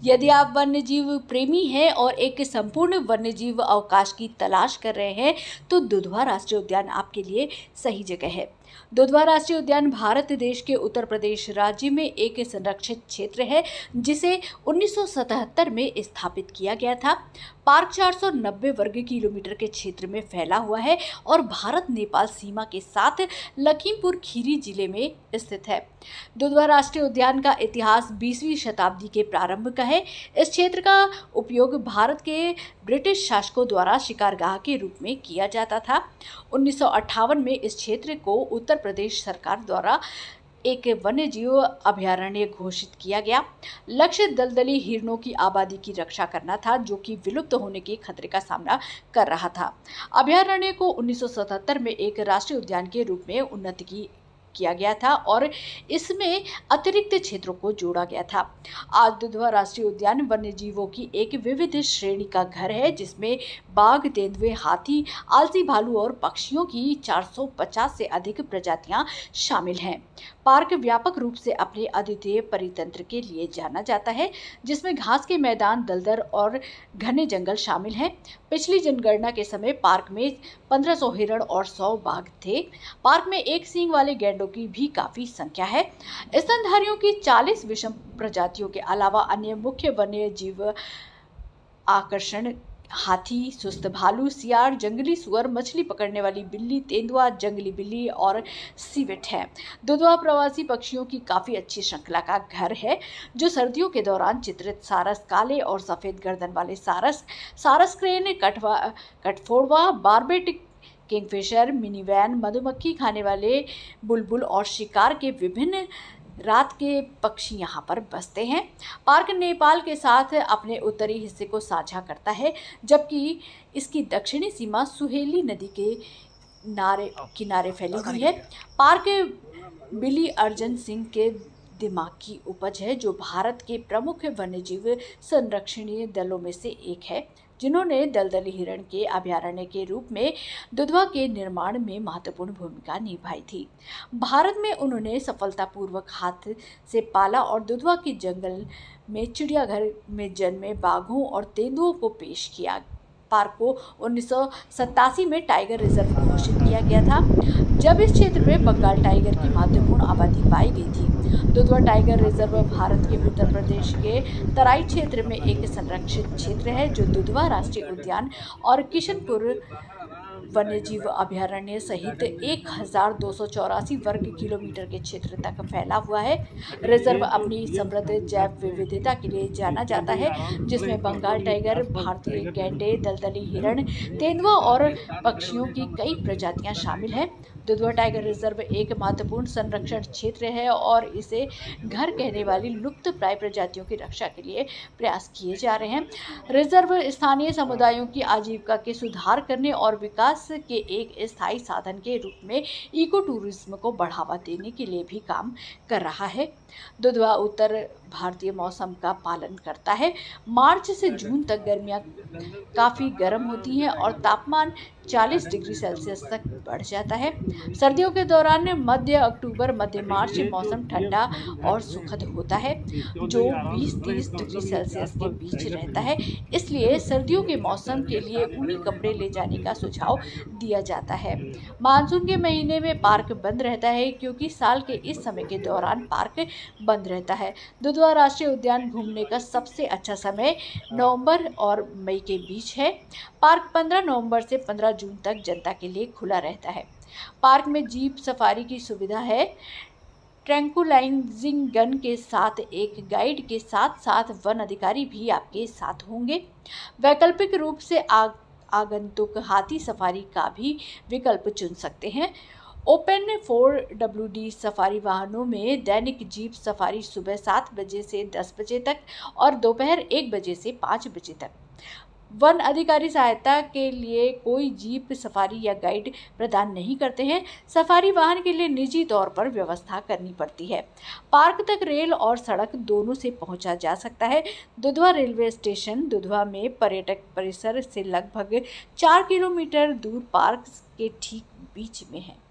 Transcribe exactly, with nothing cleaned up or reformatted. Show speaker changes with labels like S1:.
S1: यदि आप वन्यजीव प्रेमी हैं और एक संपूर्ण वन्यजीव अवकाश की तलाश कर रहे हैं तो दुधवा राष्ट्रीय उद्यान आपके लिए सही जगह है। दुधवा राष्ट्रीय उद्यान भारत देश के उत्तर प्रदेश राज्य में एक संरक्षित क्षेत्र है जिसे उन्नीस सौ सतहत्तर में स्थापित किया गया था। पार्क चार सौ नब्बे वर्ग किलोमीटर के क्षेत्र में फैला हुआ है और भारत नेपाल सीमा के साथ लखीमपुर खीरी जिले में स्थित है। दुधवा राष्ट्रीय उद्यान का इतिहास बीसवीं शताब्दी के प्रारंभ का है। इस क्षेत्र का उपयोग भारत के ब्रिटिश शासकों द्वारा शिकारगाह के रूप में किया जाता था। उन्नीस सौ अट्ठावन में इस क्षेत्र को उत्तर प्रदेश सरकार द्वारा एक वन्यजीव अभयारण्य घोषित किया गया। लक्ष्य दलदली हिरणों की आबादी की रक्षा करना था जो कि विलुप्त होने के खतरे का सामना कर रहा था। अभयारण्य को उन्नीस सौ सतहत्तर में एक राष्ट्रीय उद्यान के रूप में उन्नत की किया गया था और इसमें अतिरिक्त क्षेत्रों को जोड़ा गया था। आज दुधवा राष्ट्रीय उद्यान वन्यजीवों की एक विविध श्रेणी का घर है जिसमें बाघ, तेंदुए, हाथी, आलसी भालू और पक्षियों की चार सौ पचास से अधिक प्रजातियां शामिल हैं। पार्क व्यापक रूप से अपने अद्वितीय परितंत्र के लिए जाना जाता है जिसमें घास के मैदान, दलदल और घने जंगल शामिल हैं। पिछली जनगणना के समय पार्क में पंद्रह सौ हिरण और सौ बाघ थे। पार्क में एक सींग वाले गैंडों की भी काफी संख्या है। स्तनधारियों की चालीस विषम प्रजातियों के अलावा अन्य मुख्य वन्य जीव आकर्षण हाथी, सुस्त भालू, सियार, जंगली सुअर, मछली पकड़ने वाली बिल्ली, तेंदुआ, जंगली बिल्ली और सिवेट है। दुधवा प्रवासी पक्षियों की काफी अच्छी श्रृंखला का घर है जो सर्दियों के दौरान चित्रित सारस, काले और सफेद गर्दन वाले सारस, सारस क्रेन, कटवा कटफोड़वा, बार्बेट, किंगफिशर, मिनीवैन, मधुमक्खी खाने वाले बुलबुल और शिकार के विभिन्न रात के पक्षी यहाँ पर बसते हैं। पार्क नेपाल के साथ अपने उत्तरी हिस्से को साझा करता है जबकि इसकी दक्षिणी सीमा सुहेली नदी के नारे किनारे फैली हुई है। पार्क बिली अर्जन सिंह के दिमाग की उपज है जो भारत के प्रमुख वन्यजीव संरक्षणीय दलों में से एक है जिन्होंने दलदली हिरण के अभयारण्य के रूप में दुधवा के निर्माण में महत्वपूर्ण भूमिका निभाई थी। भारत में उन्होंने सफलतापूर्वक हाथ से पाला और दुधवा के जंगल में चिड़ियाघर में जन्मे बाघों और तेंदुओं को पेश किया। पार्क को उन्नीस सौ सतासी में टाइगर रिजर्व घोषित किया गया था जब इस क्षेत्र में बंगाल टाइगर की महत्वपूर्ण आबादी पाई गई थी। दुधवा टाइगर रिजर्व भारत के उत्तर प्रदेश के तराई क्षेत्र में एक संरक्षित क्षेत्र है जो दुधवा राष्ट्रीय उद्यान और किशनपुर वन्यजीव अभयारण्य सहित एक हजार दो सौ चौरासी वर्ग किलोमीटर के क्षेत्र तक फैला हुआ है। रिजर्व अपनी समृद्ध जैव विविधता के लिए जाना जाता है जिसमें बंगाल टाइगर, भारतीय गैंडे, दलदली हिरण, तेंदुआ और पक्षियों की कई प्रजातियां शामिल हैं। दुधवा टाइगर रिजर्व एक महत्वपूर्ण संरक्षण क्षेत्र है और इसे घर कहने वाली लुप्त प्राय प्रजातियों की रक्षा के लिए प्रयास किए जा रहे हैं। रिजर्व स्थानीय समुदायों की आजीविका के सुधार करने और विकास के एक स्थायी साधन के रूप में इको टूरिज्म को बढ़ावा देने के लिए भी काम कर रहा है। दुधवा उत्तर भारतीय मौसम का पालन करता है। मार्च से जून तक गर्मियां काफ़ी गर्म होती हैं और तापमान चालीस डिग्री सेल्सियस तक बढ़ जाता है। सर्दियों के दौरान मध्य अक्टूबर मध्य मार्च मौसम ठंडा और सुखद होता है जो बीस तीस डिग्री सेल्सियस के बीच रहता है। इसलिए सर्दियों के मौसम के लिए ऊनी कपड़े ले जाने का सुझाव दिया जाता है। मानसून के महीने में पार्क बंद रहता है क्योंकि साल के इस समय के दौरान पार्क बंद रहता है। दुधवा राष्ट्रीय उद्यान घूमने का सबसे अच्छा समय नवंबर और मई के बीच है। पार्क पंद्रह नवंबर से पंद्रह जून तक जनता के लिए खुला रहता है। पार्क में जीप सफारी की सुविधा है। ट्रैंकुलाइजिंग गन के साथ एक गाइड के साथ साथ वन अधिकारी भी आपके साथ होंगे। वैकल्पिक रूप से आग आगंतुक हाथी सफारी का भी विकल्प चुन सकते हैं। Open four W D safari वाहनों में दैनिक जीप सफारी सुबह सात बजे से दस बजे तक और दोपहर एक बजे से पाँच बजे तक। वन अधिकारी सहायता के लिए कोई जीप सफारी या गाइड प्रदान नहीं करते हैं। सफारी वाहन के लिए निजी तौर पर व्यवस्था करनी पड़ती है। पार्क तक रेल और सड़क दोनों से पहुंचा जा सकता है। दुधवा रेलवे स्टेशन दुधवा में पर्यटक परिसर से लगभग चार किलोमीटर दूर पार्क के ठीक बीच में है।